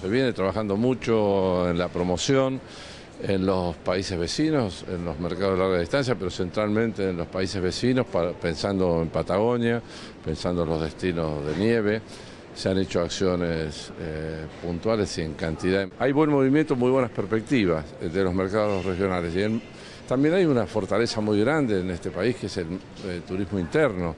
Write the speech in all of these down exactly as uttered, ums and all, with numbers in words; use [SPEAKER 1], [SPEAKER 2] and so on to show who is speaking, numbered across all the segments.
[SPEAKER 1] Se viene trabajando mucho en la promoción en los países vecinos, en los mercados de larga distancia, pero centralmente en los países vecinos, para, pensando en Patagonia, pensando en los destinos de nieve. Se han hecho acciones eh, puntuales y en cantidad. Hay buen movimiento, muy buenas perspectivas de los mercados regionales. Y en, también hay una fortaleza muy grande en este país, que es el, el turismo interno.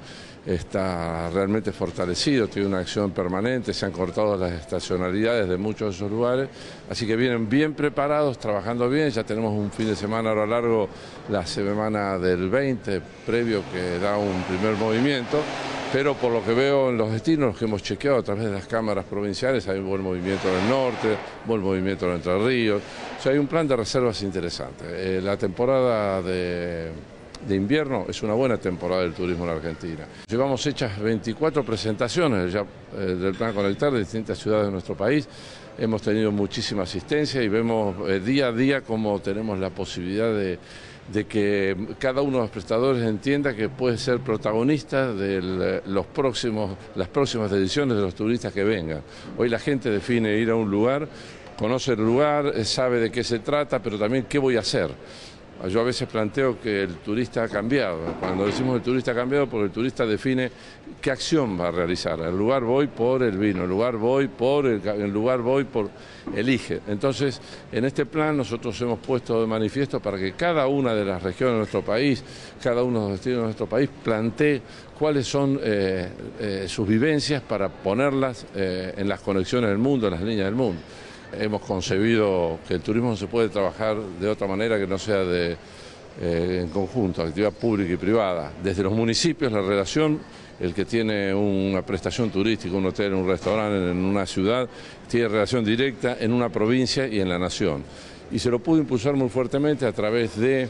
[SPEAKER 1] Está realmente fortalecido, tiene una acción permanente, se han cortado las estacionalidades de muchos de esos lugares, así que vienen bien preparados, trabajando bien. Ya tenemos un fin de semana ahora largo, la semana del veinte, previo, que da un primer movimiento, pero por lo que veo en los destinos, los que hemos chequeado a través de las cámaras provinciales, hay un buen movimiento en el norte, buen movimiento en Entre Ríos, o sea, hay un plan de reservas interesante. Eh, la temporada de... de invierno es una buena temporada del turismo en Argentina. Llevamos hechas veinticuatro presentaciones ya eh, del Plan Conectar de distintas ciudades de nuestro país. Hemos tenido muchísima asistencia y vemos eh, día a día cómo tenemos la posibilidad de, de que cada uno de los prestadores entienda que puede ser protagonista de los próximos, las próximas ediciones de los turistas que vengan. Hoy la gente define ir a un lugar, conoce el lugar, sabe de qué se trata, pero también qué voy a hacer. Yo a veces planteo que el turista ha cambiado. Cuando decimos el turista ha cambiado, porque el turista define qué acción va a realizar. El lugar voy por el vino, el lugar voy por el, el lugar voy por elige. Entonces, en este plan nosotros hemos puesto de manifiesto para que cada una de las regiones de nuestro país, cada uno de los destinos de nuestro país, plantee cuáles son eh, eh, sus vivencias para ponerlas eh, en las conexiones del mundo, en las líneas del mundo. Hemos concebido que el turismo no se puede trabajar de otra manera que no sea de, eh, en conjunto, actividad pública y privada. Desde los municipios, la relación, el que tiene una prestación turística, un hotel, un restaurante en una ciudad, tiene relación directa en una provincia y en la nación. Y se lo pudo impulsar muy fuertemente a través de,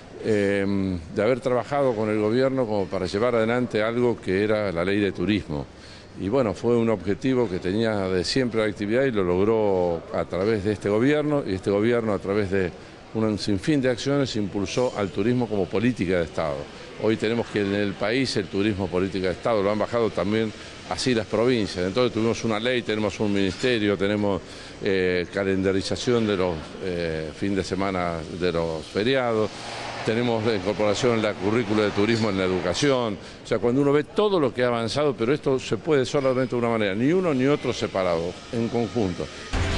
[SPEAKER 1] eh, de haber trabajado con el gobierno como para llevar adelante algo que era la ley de turismo. Y bueno, fue un objetivo que tenía de siempre la actividad y lo logró a través de este gobierno, y este gobierno a través de un sinfín de acciones impulsó al turismo como política de Estado. Hoy tenemos que en el país el turismo política de Estado, lo han bajado también así las provincias. Entonces tuvimos una ley, tenemos un ministerio, tenemos eh, calendarización de los eh, fines de semana de los feriados. Tenemos la incorporación en la currícula de turismo en la educación. O sea, cuando uno ve todo lo que ha avanzado, pero esto se puede solamente de una manera, ni uno ni otro separado, en conjunto.